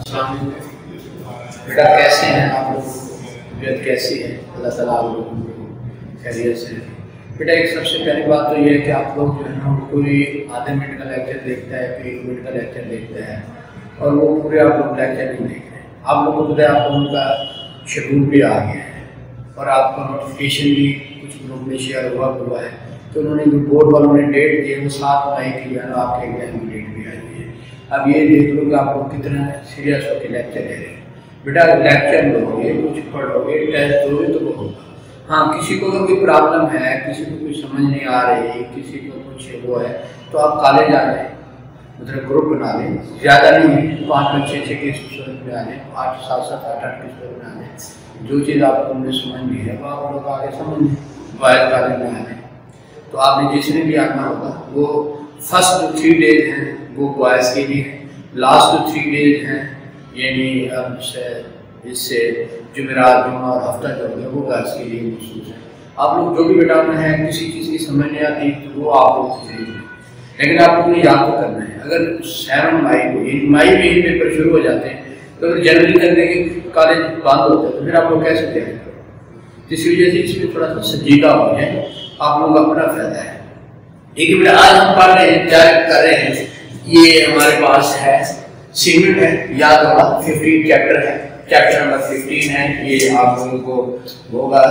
बेटा कैसे हैं आप लोग? तबीयत कैसी है? अल्लाह ताला आप लोगों को खैरियत से। बेटा एक सबसे पहली बात तो ये है कि आप लोग जो है ना कोई आधे मिनट का लेक्चर देखता है, कोई 1 मिनट का लेक्चर देखता है और वो पूरे आप लोग लेक्चर नहीं देख रहे हैं। आप लोग को पता है आप लोगों का शेड्यूल भी आ गया है और आपका नोटिफिकेशन भी कुछ ग्रुप में शेयर हुआ है तो उन्होंने जो बोर्ड वालों ने डेट दी है वो 7 मई की जो है ना आपके एग्जाम की डेट भी आई है। अब ये देख लो कि आप लोग कितना सीरियस होकर लेक्चर ले रहे हैं। बेटा लेक्चर लोगे, कुछ पढ़ोगे, टेस्ट दोगे तो वो होगा। हाँ, किसी को तो कोई प्रॉब्लम है, किसी को कुछ समझ नहीं आ रही, किसी को कुछ वो है तो आप कॉलेज आ जाए, मतलब ग्रुप बना लें, ज़्यादा नहीं है 5 6 की स्टूडेंट में आ जाए, 8 7 8 की स्टूडेंट में आ जाए। जो चीज़ आपको उनमें समझ नहीं है वो आप लोग आगे समझ लें, बॉयज़ कॉलेज में आ जाए। तो आपने जिसने भी आना होगा वो फर्स्ट जो 3 डेज हैं वो बॉयज़ के लिए, लास्ट जो 3 डेज हैं यानी अब इससे जुमेरात, जुम्मा और हफ्ता जो होगा वो गर्ल्स के लिए मखसूस है। आप लोग जो भी बेटाना है, किसी चीज़ की समझ नहीं आती तो वो आप लोग सीख लें, लेकिन आप लोगों ने याद तो करना है। अगर 7 मई को मई में ही पेपर शुरू हो जाते हैं तो अगर जनवरी तक देखिए कॉलेज बंद होता है तो फिर आप लोग कैसे तैयारी करोगे? इसी वजह से इसमें थोड़ा सा संजीदा हो जाए, आप लोगों का अपना फायदा है। ठीक है बेटा, आज हम पढ़ रहे हैं, क्या कर रहे हैं, ये हमारे पास है सीमेंट है, याद होगा 15 चैप्टर है, चैप्टर नंबर 15 है, ये आप लोगों को होगा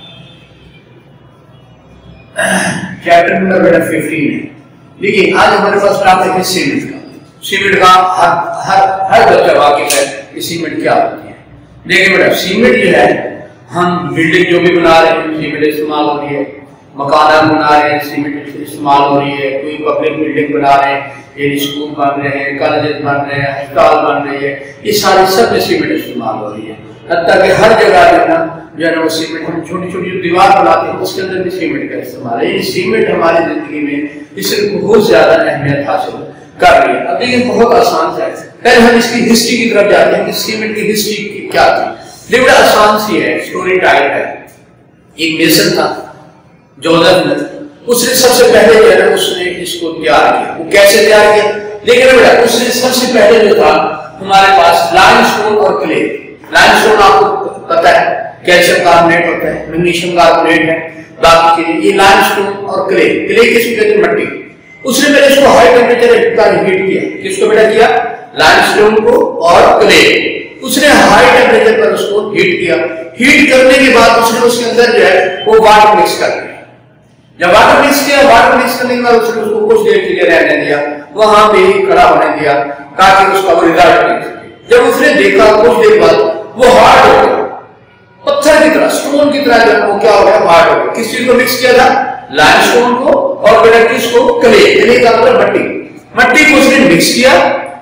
चैप्टर नंबर बेटा 15 है। देखिए आज हमारे पास टॉपिक है सीमेंट का। सीमेंट का हर बच्चा वाकिफ है कि सीमेंट क्या होती है। देखिए बेटा सीमेंट जो है, हम बिल्डिंग जो भी बना रहे हैं सीमेंट इस्तेमाल हो रही है, मकान बना रहे हैं सीमेंट इस्तेमाल हो रही है, कोई पब्लिक बिल्डिंग बना रहे हैं, ये स्कूल बन रहे हैं, कॉलेज बन रहे हैं, अस्पताल बन रही है, ये सारी सब में सीमेंट इस्तेमाल हो रही है। हत्ता कि हर जगह जो है ना वो सीमेंट, हम छोटी छोटी जो दीवार बनाते हैं उसके अंदर भी सीमेंट का इस्तेमाल है। ये सीमेंट हमारी जिंदगी में इससे बहुत ज्यादा अहमियत हासिल कर रही है। अब देखिए बहुत आसान सा है, पहले हम इसकी हिस्ट्री की तरफ जाते हैं कि सीमेंट की हिस्ट्री क्या थी। देखिए आसान सी है, स्टोरी टाइप है। एक मेसन था जोसेफ, उसने सबसे पहले जो है ना उसने इसको तैयार किया। वो कैसे तैयार किया? देखिए बेटा उसने सबसे पहले जो था हमारे पास लाइमस्टोन और क्ले। लाइमस्टोन आपको पता है कैल्शियम कार्बोनेट होता है, मैग्नीशियम कार्बोनेट है, बाकी चीजें ये लाइमस्टोन और क्ले। क्ले किसको कहते हैं? मट्टी। उसने पहले इसको हाई टेम्परेचर पर हीट किया। किसको बेटा किया? लाइमस्टोन को और क्ले। उसने हाई टेम्परेचर पर उसको हीट किया। हीट करने के बाद उसने उसके अंदर जो है वो वाटर मिक्स कर दिया। जब वाटर मिक्स किया, वाटर मिक्स करने के बाद उसने उसको कुछ देर के लिए रहने दिया, वहां पे ही खड़ा होने दिया ताकि उसका वो रिजल्ट मिल सके। जब उसने देखा कुछ देर बाद वो हार्ड हो गया, पत्थर की तरह, स्टोन की तरह जब वो क्या हो गया, हार्ड हो गया। किस चीज को मिक्स किया था? लाइमस्टोन को और बेटा किसको? क्ले। क्ले का मतलब मट्टी। मट्टी को उसने मिक्स किया,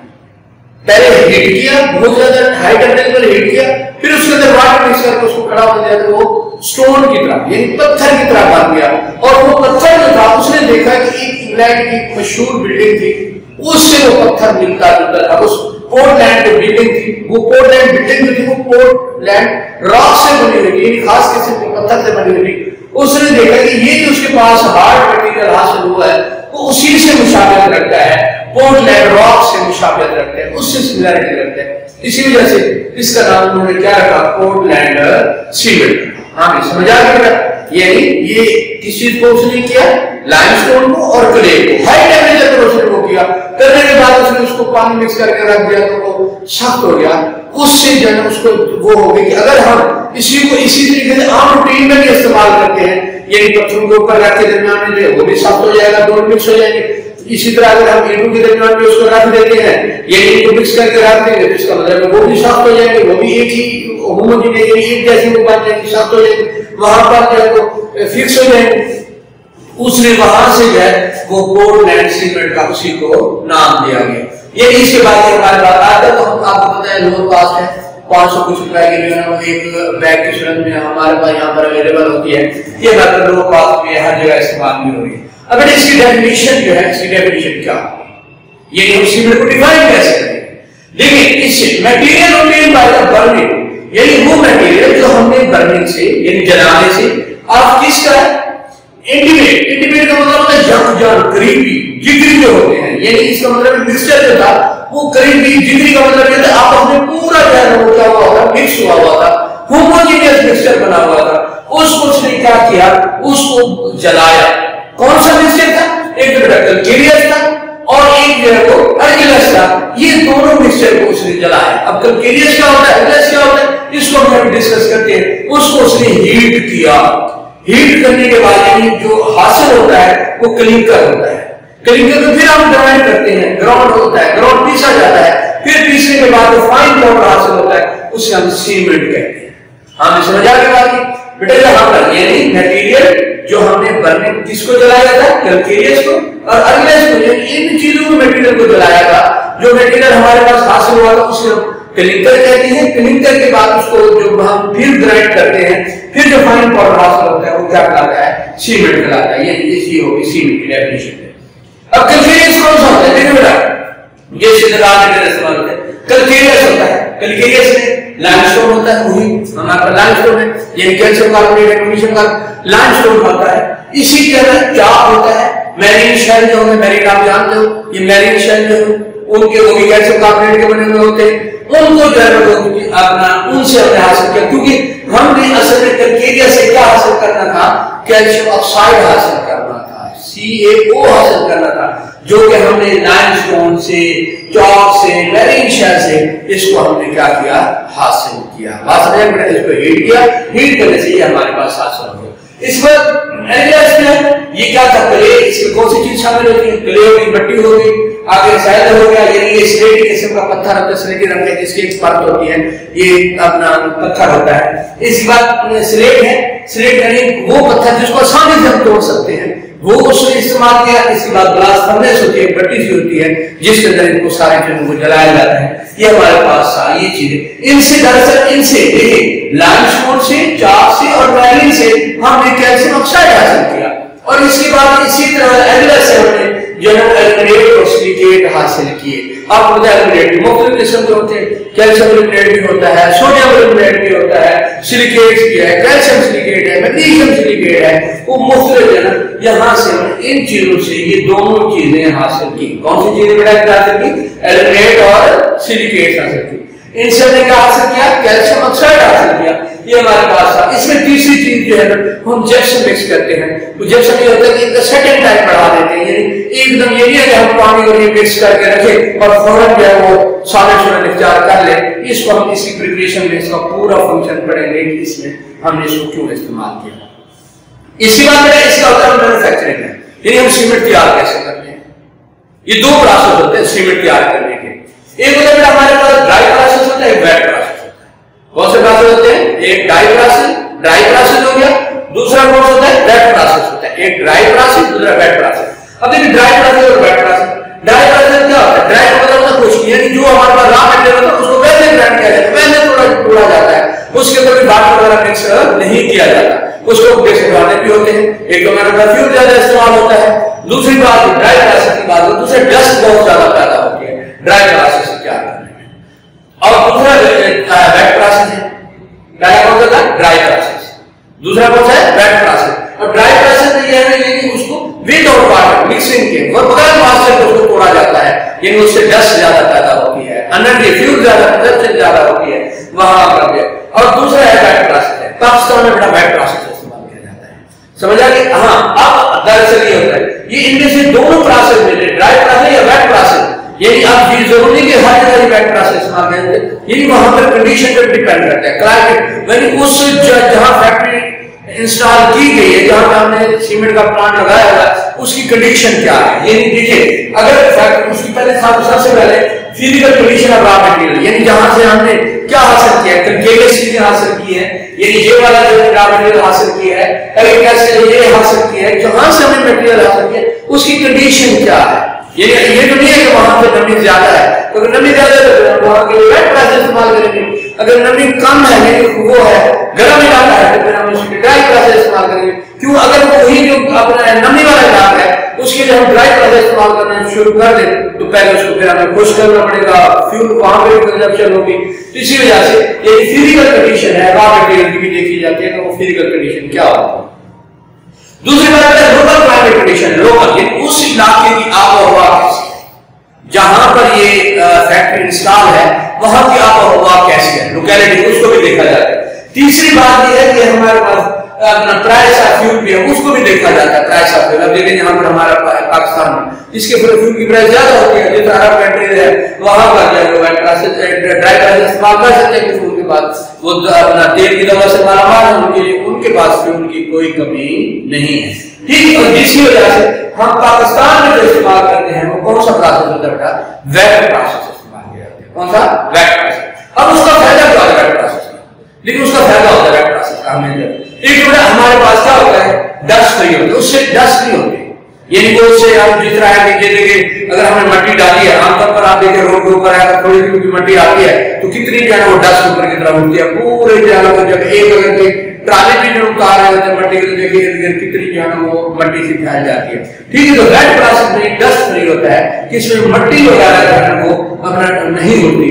पहले हीट किया, बहुत ज्यादा हाई टेम्परेचर पर हीट किया, फिर उसके अंदर वाटर मिक्स करके उसको खड़ा होने दिया तो वो स्टोन की तरह यानी पत्थर की तरह बन गया। और वो पत्थर जो था उसने देखा कि एक इंग्लैंड की मशहूर बिल्डिंग थी, उससे वो पत्थर मिलता जुलता था। उस पोर्टलैंड की बिल्डिंग थी, वो पोर्टलैंड बिल्डिंग जो थी वो पोर्टलैंड रॉक से बनी हुई थी, खास किस्म के पत्थर से बनी हुई थी। उसने देखा कि ये जो उसके पास हार्ड मटेरियल हासिल हुआ है वो उसी से मुशाबिहत रखता है, पोर्टलैंड रॉक से मुशाबिहत रखते हैं, उससे सिमिलरिटी रखते हैं। इसी वजह से इसका नाम उन्होंने क्या रखा? Portland cement. हाँ समझ आ गया? यानी ये किस चीज को उसने किया? लाइमस्टोन को और क्ले को हाई टेम्परेचर पर उसने वो किया। करने के बाद उसने उसको पानी मिक्स करके रख दिया तो वो सख्त हो गया। उससे जो है उसको वो हो गई कि अगर हम इसी को इसी तरीके से आम रूटीन में भी इस्तेमाल करते हैं, यानी पत्थरों के ऊपर रख के दरमियान में जो वो भी सख्त हो जाएगा, दोनों मिक्स हो जाएंगे। इसी तरह अगर हम ईंटों के दरमियान में उसको रख देते हैं, ये ईंटों मिक्स करके रख देंगे तो इसका मतलब वो भी सख्त हो जाएंगे, वो भी एक ही होमोजेनियस एक जैसी वो बन जाएंगे, सख्त हो जाएंगे, वहां पर जो है वो फिक्स हो जाएंगे। उसने वहां से जो है वो पोर्टलैंड सीमेंट का उसी को नाम दिया गया। ये इसके बाद हमारे पास आता है तो हम आपको पता है लोअर कास्ट है, 500 कुछ रुपए की जो है वो एक बैग की सूरत में हमारे पास यहाँ पर अवेलेबल होती है। ये बात लोअर कास्ट में हर जगह इस्तेमाल भी हो रही है। अब इसकी डेफिनेशन जो है, इसकी डेफिनेशन क्या ये हम सीमेंट को डिफाइन कैसे करें? देखिए इससे material obtained by the burning, यानी वो मटेरियल जो हमने बर्निंग से यानी जलाने से आप किसका इंटीमेट, इंटीमेट का मतलब होता है यकजान, करीबी, जिगरी जो होते हैं, यानी इसका मतलब मिक्सचर जो था वो करीबी, जिगरी का मतलब ये था आप अपने मिक्सचर बना हुआ था, उसको उसने क्या किया, उसको जलाया। कौन सा मिक्सचर था? एक तो कैलकेरियस था और एक जो है वो अर्जिलस था। ये दोनों मिक्सचर को उसने जलाया। अब कैलकेरियस क्या होता है, अर्जिलस क्या होता है, इसको हम अभी डिस्कस करते हैं। उसको उसने हीट किया। हीट करने के बाद यानी जो हासिल होता है वो क्लिंकर होता है। क्लिंकर को फिर हम डिवाइड करते हैं, ग्राउंड होता है, ग्राउंड पीसा जाता है, फिर पीसने के बाद जो फाइन पाउडर हासिल होता है उसे हम सीमेंट कहते हैं। हमें समझ आ गया बात? बेटा यहाँ पर यानी मटेरियल जो हमने बर्ने किसको जलाया था, कैलकेरियस को और अर्जिलस को, इन चीजों को मटेरियल को जलाया था। जो मटेरियल हमारे पास हासिल हुआ था उसे क्लिंकर कहते हैं। क्लिंकर के बाद उसको जो हम फिर ग्राइंड करते हैं, फिर जो फाइन पाउडर हासिल होता है वो क्या कहलाता है, सीमेंट कहलाता है। ये इसी होगी सीमेंट की डेफिनेशन है। अब कैलकेरियस कौन सा होता है, देखो बेटा ये सिद्धांत का इस्तेमाल होता है। कैलकेरियस होता है, कैलकेरियस में लाइमस्टोन होता है, वही हमारा लाइमस्टोन है, ये calcium carbonate magnesium carbonate limestone होता है। इसी के अंदर क्या होता है, मैरीन शेल जो है, मैरीन आप जानते हो, ये मैरीन शेल जो है उनके वो भी कैल्शियम कार्बोनेट के बने हुए होते हैं। उनको जो है अपना उनसे हमने हासिल किया, क्योंकि हमने असल में कैलकेरियस से क्या हासिल करना था, कैल्शियम ऑक्साइड हासिल करना था, CaO हासिल करना था, जो कि हमने लाइमस्टोन से, चॉक से, मैरीन शेल से इसको हमने क्या किया, हासिल किया। बात समझ में? इसको हीट किया, हीट करने से ये हमारे पास हासिल हो गया। इस पर ये क्या था, क्ले, इसमें कौन सी चीज शामिल होती है, क्ले हो गई, मट्टी हो गई, आगे सैल हो गया, यानी ये स्लेटी किस्म का पत्थर होता है, स्लेटी रंग का जिसकी एक परत होती है, ये अपना पत्थर होता है। इसके बाद स्लेट है, स्लेट यानी वो पत्थर जिसको आसानी से हम तोड़ सकते हैं, वो उसने इस्तेमाल किया। इसके बाद ग्लास फर्नेस होती है, भट्टी सी होती है जिसके अंदर इनको सारे चीजों को जलाया जाता है। ये हमारे पास सारी चीजें, इनसे दरअसल इनसे देखिए लाइमस्टोन से, चाक से और मैरीन से हमने कैल्शियम ऑक्साइड हासिल किया और इसके बाद इसी तरह अर्जिलस से हमने एल्यूमिनेट और सिलिकेट हासिल किए। आप मुझे एल्यूमिनेट मुख्तलिफ किस्म के होते हैं, कैल्शियम एल्यूमिनेट भी होता है, सोडियम एल्यूमिनेट भी होता है, सिलिकेट भी है, कैल्शियम सिलिकेट है, मैग्नीशियम सिलिकेट है, वो मुख्तलिफ है ना। यहाँ से इन चीजों से ये दोनों चीजें हासिल की। कौन सी चीजें बेटा हासिल की, एल्यूमिनेट और सिलिकेट हासिल की। इनसे हमने क्या हासिल किया, कैल्शियम ऑक्साइड हासिल किया, ये हमारे पास था। इसमें तीसरी चीज जो है ना, हम जिप्सम मिक्स करते हैं। तो जिप्सम ये होता है कि इसका सेकंड टाइप बढ़ा देते हैं, यानी एकदम ये नहीं है कि हम पानी को मिक्स करके रखें और फौरन जो है वो सॉलिड में निकाल कर ले। इसको हम इसकी प्रिपरेशन में इसका पूरा फंक्शन पढ़ेंगे कि इसमें हमने इसको क्यों इस्तेमाल किया। इसके बाद मेरा इसका होता है मैन्युफैक्चरिंग है, यानी हम सीमेंट तैयार कैसे करते हैं। ये दो प्रोसेस होते हैं सीमेंट तैयार करने के। एक होता है हमारे पास ड्राई प्रोसेस होता है, एक वेट प्रोसेस होता है। कौन से प्रोसेस होते हैं, एक ड्राई प्रोसेस हो गया, दूसरा कौन सा होता है, वेट प्रोसेस होता है। एक ड्राई प्रोसेस, दूसरा वेट प्रोसेस। अब देखिए ड्राई प्रोसेस और वेट प्रोसेस। ड्राई प्रोसेस क्या होता है, ड्राई मतलब कुछ नहीं, यानी जो हमारे पास रॉ मटेरियल होता है उसको वैसे ग्राइंड किया जाता है, वैसे थोड़ा तोड़ा जाता है, उसके अंदर भी वाटर वगैरह मिक्स नहीं किया जाता। उसको बेसिक वाले भी होते हैं, एक तो मेरा परफ्यूम ज्यादा इस्तेमाल होता है, दूसरी बात ड्राई प्रोसेस की बात, दूसरे डस्ट बहुत ज्यादा पैदा होती है ड्राई प्रोसेस से क्या करने में। और दूसरा वेट प्रोसेस है, पहला कौन सा था, ड्राई प्रोसेस, दूसरा कौन सा है, वेट प्रोसेस। और ड्राई प्रोसेस में यह है कि उसको विदाउट वाटर मिक्सिंग के बगैर मॉइस्चर को उसको तोड़ा जाता है, यानी उससे डस्ट ज्यादा पैदा होती है, अंदर की फ्यूल ज्यादा कंजप्शन ज्यादा होती है वहां पर। और दूसरा है वेट प्रोसेस है, पाकिस्तान में बड़ा वेट प्रोसेस इस्तेमाल किया जाता है। समझ आ गया? हाँ, अब दरअसल ये होता है, ये इनमें से दोनों प्रोसेस में ड्राई प्रोसेस या वेट प्रोसेस, यानी अब ये जरूरी कि हर जगह वेट प्रोसेस इस्तेमाल करेंगे, यानी वहां पर कंडीशन पर डिपेंड करता है, क्लाइमेट, यानी उस जहां फैक्ट्री इंस्टॉल की गई है, जहां पे हमने सीमेंट का प्लांट लगाया हुआ है, उसकी कंडीशन क्या है। यानी देखिए अगर फैक्ट्री उसकी पहले सबसे पहले physical condition of raw material, यानी जहां से हमने क्या हासिल किया है, कैल्शियम चीजें हासिल की है, यानी ये वाला जो रॉ मटेरियल हासिल किया है, ये हासिल किया है, जहां से हमने मटेरियल हासिल किया उसकी कंडीशन क्या है। ये तो नहीं है कि वहां पे नमी ज्यादा है, तो अगर नमी ज्यादा है तो वहां के वेट प्रोसेस इस्तेमाल करेंगे। अगर नमी कम है, यानी वो है गर्म इलाका है, तो फिर हम उसकी ड्राई प्रोसेस इस्तेमाल करेंगे। क्यों, अगर वो वही जो अपना नमी वाला इलाका है उसके लिए हम ड्राई प्रोसेस इस्तेमाल करना शुरू कर दें तो पहले उसको फिर हमें खुश करना पड़ेगा, फ्यूल वहां पे कंजप्शन होगी। तो इसी वजह से ये फिजिकल कंडीशन है रॉ मटेरियल की भी देखी जाती है, तो वो फिजिकल कंडीशन क्या होती है। दूसरी बात है लोकल क्लाइमेट कंडीशन, लोकल यानी उस इलाके की आबोहवा कैसी है, जहां पर ये फैक्ट्री इंस्टॉल है वहां की आबोहवा कैसी है, लोकेलिटी, उसको भी देखा जाता है। तीसरी बात यह है कि हमारे पास अपना प्राइस ऑफ फ्यूल भी है, उसको भी देखा जाता है प्राइस ऑफ फ्यूल। अब देखें यहाँ पर हमारा पाकिस्तान में जिसके फ्यूल की प्राइस ज्यादा होती है, जैसे अरब कंट्रीज है वहां पर जो ड्राई प्राइस इस्तेमाल कर सकते हैं फ्यूल के बाद, वो अपना तेल की दवा से मालामाल है, उनके लिए उनके पास फ्यूल की कोई कमी नहीं है। ठीक, और जिसकी वजह से हम पाकिस्तान में जो इस्तेमाल करते हैं वो कौन सा प्रोसेस होता है? वेट प्रोसेस इस्तेमाल किया जाता है। कौन सा? Wet process. अब उसका फायदा क्या होता है वेट प्रोसेस का? लेकिन उसका फायदा होता है वेट प्रोसेस का हमें एक बड़ा हमारे पास क्या होता है? डस्ट फ्री होती है, उससे डस्ट नहीं होती, यानी वो उससे आप जिस तरह है कि देखिए अगर हमने मट्टी डाली है, आमतौर पर आप देखिए रोड के ऊपर है थोड़ी सी मट्टी आती है तो कितनी जो है वो डस्ट ऊपर की तरफ उठती है पूरे जगह पर, जब एक अगर के ट्राले भी जो उतार रहे होते हैं मट्टी के देखिए कितनी जो है वो मट्टी से फैल जाती है। ठीक है, तो वेट प्रोसेस में डस्ट फ्री होता है कि इसमें मट्टी वगैरह जो है वो अपना नहीं होती।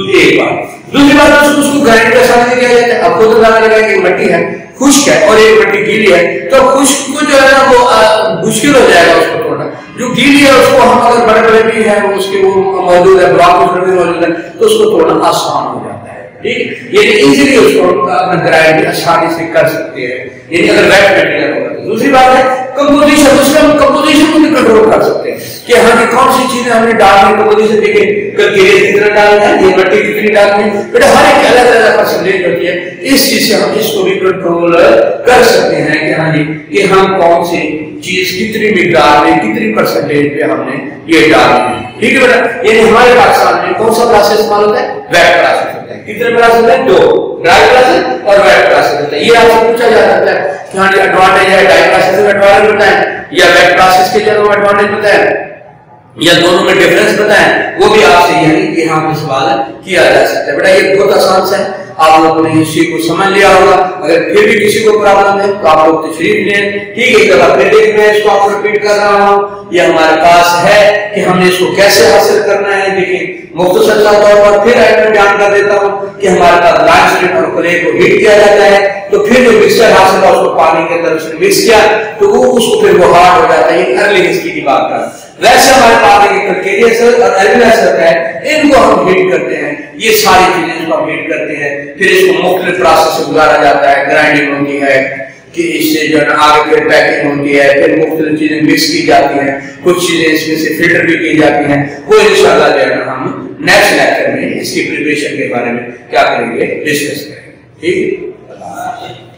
दूसरी बात उसको ग्राइंड का सामने किया जाता है। आपको तो पता लगा कि मट्टी है खुश्क है और एक मट्टी गीली है, तो खुश्क को जो है ना वो मुश्किल हो जाएगा उसको तोड़ना। जो गीली है उसको हम अगर बड़े बड़े भी है वो उसके वो मौजूद है, ब्लॉक भी मौजूद है, तो उसको तोड़ना आसान हो जाता है। ठीक, ये इजीली उसको अपना ग्राइंड आसानी से कर सकते हैं, यानी अगर वेट मटेरियल होगा। दूसरी बात है कंपोजिशन, उसमें हम कंपोजिशन को भी कंट्रोल कर सकते हैं कि हाँ कि कौन सी चीजें हमने डालनी है। कंपोजिशन देखिए कलकेरिया कितना डालना है, ये मट्टी कितनी डालनी है, बेटा हर एक अलग अलग परसेंटेज होती है। इस चीज से हम इसको भी कंट्रोल कर सकते हैं कि हाँ जी कि हम कौन सी चीज कितनी मिकदार में कितनी परसेंटेज पे हमने ये डालनी है। ठीक है बेटा, यानी हमारे पाकिस्तान में कौन सा प्रोसेस इस्तेमाल होता है? वेट प्रोसेस होता है। कितने प्रोसेस है? दो, ड्राई प्रोसेस और वेट प्रोसेस होता है। ये आपसे पूछा जा सकता है कि हाँ एडवांटेज है ड्राई प्रोसेस में एडवांटेज होता है या वेट प्रोसेस के जरूर एडवांटेज होता है या दोनों में डिफरेंस बताएं, वो भी आपसे यानी कि यहाँ पे सवाल किया जा सकता है। बेटा ये बहुत आसान सा है, आप लोगों ने इसी को समझ लिया होगा। अगर फिर भी किसी को प्रॉब्लम है तो आप लोग तशरीफ लें। ठीक है, एक दफा फिर देख मैं इसको आपको रिपीट कर रहा हूँ। ये हमारे पास है कि हमने इसको कैसे हासिल करना है। देखिए मुख्तसर तौर पर फिर मैं बयान कर देता हूँ कि हमारे पास लाइमस्टोन और क्ले को हीट किया जाता है, तो फिर जो मिक्सचर हासिल हुआ उसको पानी के अंदर उसने मिक्स किया तो वो उसको फिर वो हार्ड हो जाता है। ये अर्ली हिस्ट्री की बात कर, वैसे हमारे पास कलकेरिया सर और एल्यूमिनियम सर है, इनको हम हीट करते हैं। ये सारी चीजें इसको हम हीट करते हैं, फिर इसको मुख्तलिफ प्रोसेस से गुजारा जाता है। ग्राइंडिंग होती है कि इससे जो है आगे फिर पैकिंग होती है, फिर मुख्तलिफ चीजें मिक्स की जाती हैं, कुछ चीजें इसमें से फिल्टर भी की जाती हैं। वो इंशाल्लाह जो है हम नेक्स्ट लेक्चर में इसकी प्रिपरेशन के बारे में क्या करेंगे, डिस्कस करेंगे। ठीक है।